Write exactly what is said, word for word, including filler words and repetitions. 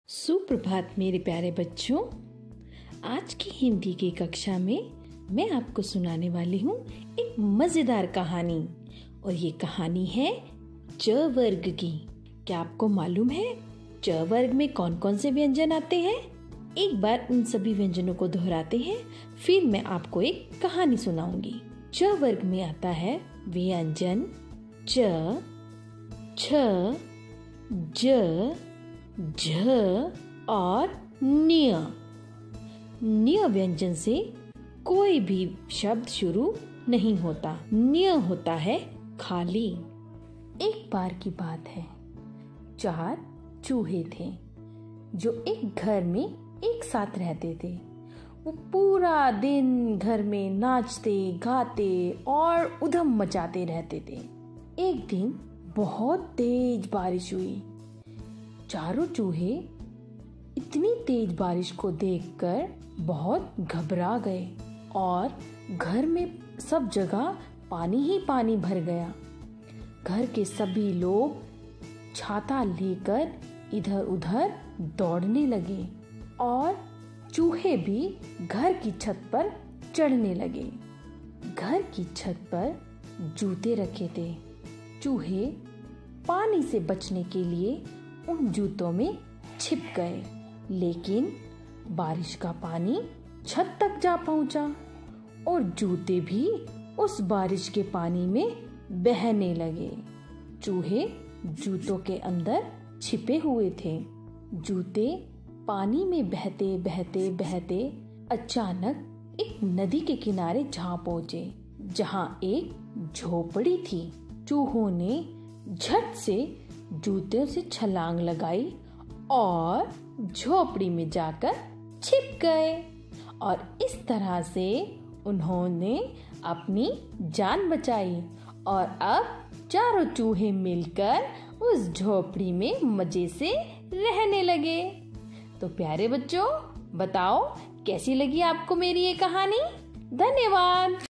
सुप्रभात मेरे प्यारे बच्चों। आज की हिंदी की कक्षा में मैं आपको सुनाने वाली हूँ एक मजेदार कहानी। और ये कहानी है च वर्ग की। क्या आपको मालूम है च वर्ग में कौन कौन से व्यंजन आते हैं? एक बार उन सभी व्यंजनों को दोहराते हैं, फिर मैं आपको एक कहानी सुनाऊंगी। च वर्ग में आता है व्यंजन च, छ, ज, झ और न्य। न्य व्यंजन से कोई भी शब्द शुरू नहीं होता। न्य होता है खाली। एक बार की बात है, चार चूहे थे जो एक घर में एक साथ रहते थे। वो पूरा दिन घर में नाचते गाते और उधम मचाते रहते थे। एक दिन बहुत तेज बारिश हुई। चारों चूहे इतनी तेज बारिश को देखकर बहुत घबरा गए और घर में सब जगह पानी ही पानी भर गया। घर के सभी लोग छाता लेकर इधर उधर दौड़ने लगे और चूहे भी घर की छत पर चढ़ने लगे। घर की छत पर जूते रखे थे। चूहे पानी से बचने के लिए उन जूतों में छिप गए, लेकिन बारिश का पानी छत तक जा पहुंचा और जूते भी उस बारिश के पानी में बहने लगे। चूहे जूतों के अंदर छिपे हुए थे। जूते पानी में बहते बहते बहते अचानक एक नदी के किनारे जा पहुंचे, जहां एक झोपड़ी थी। चूहों ने झट से जूते से छलांग लगाई और झोपड़ी में जाकर छिप गए। और इस तरह से उन्होंने अपनी जान बचाई और अब चारों चूहे मिलकर उस झोपड़ी में मजे से रहने लगे। तो प्यारे बच्चों, बताओ कैसी लगी आपको मेरी ये कहानी? धन्यवाद।